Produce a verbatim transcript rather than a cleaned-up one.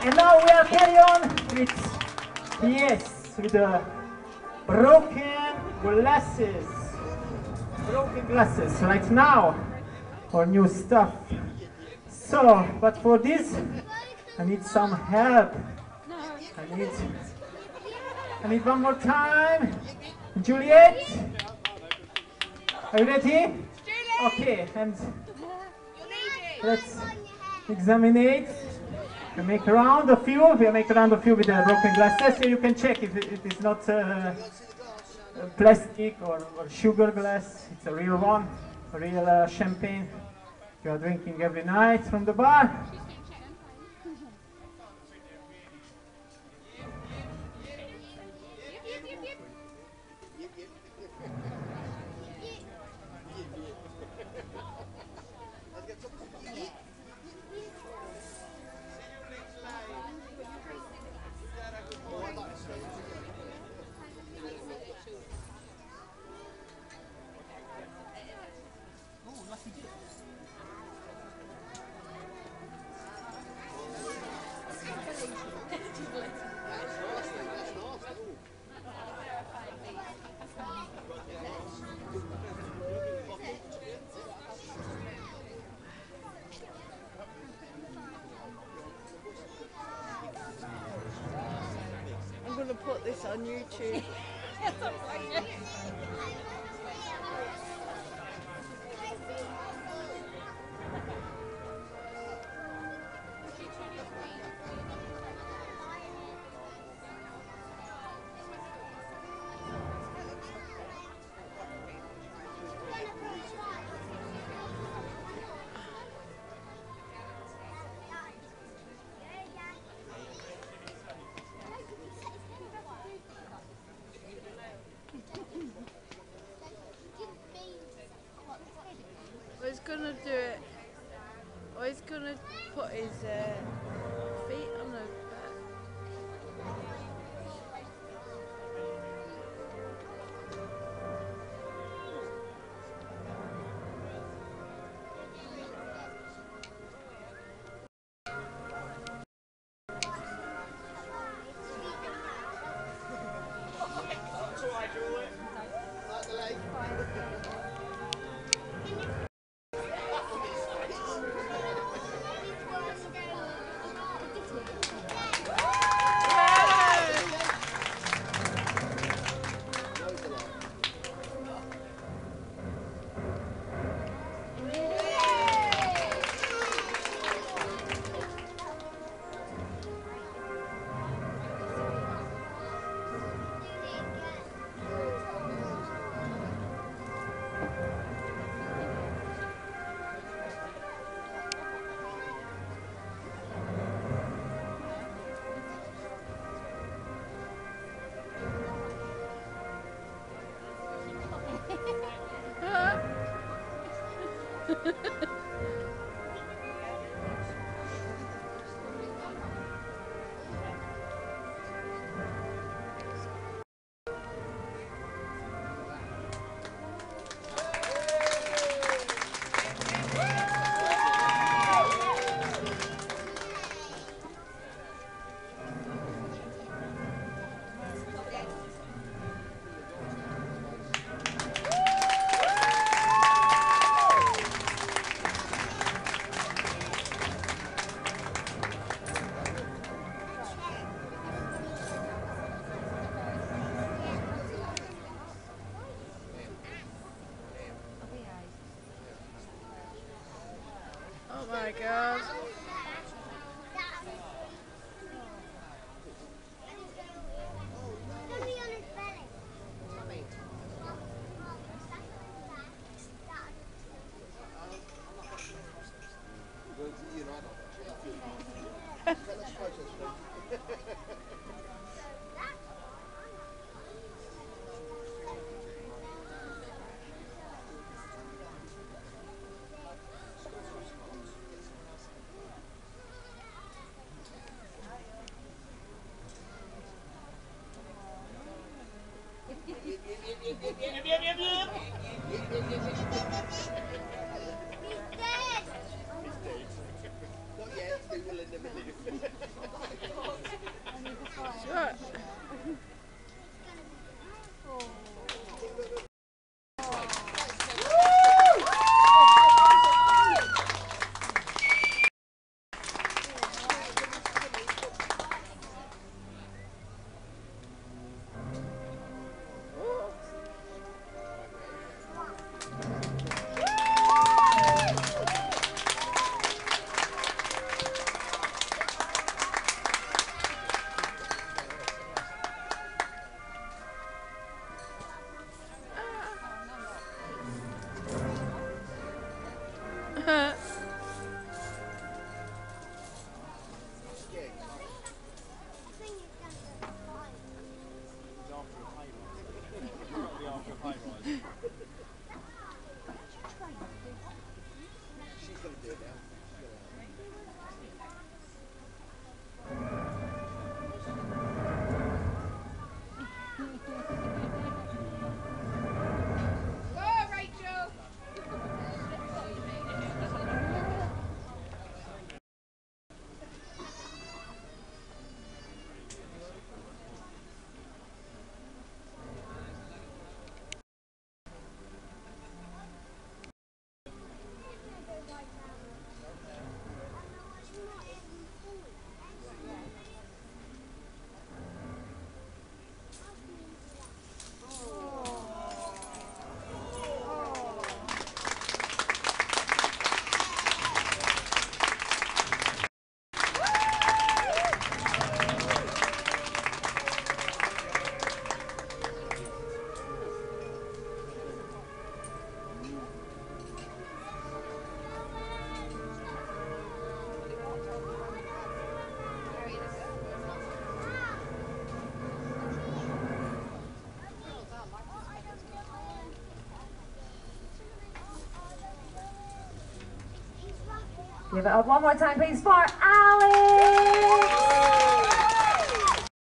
And now we are carry on with, yes, with the broken glasses. Broken glasses right now, or new stuff. So, but for this, I need some help. I need, I need one more time. Juliet, are you ready? Okay, and let's examine it. We make a round of you. We make a round of you with the broken glasses. So you can check if it, it is not uh, plastic or, or sugar glass. It's a real one, a real uh, champagne you are drinking every night from the bar. I'm going to put this on YouTube. He's gonna do it. Or he's gonna put his uh, feet on the bed. Oh my god. Not yet, we will in a minute. Give it up one more time, please, for Alex!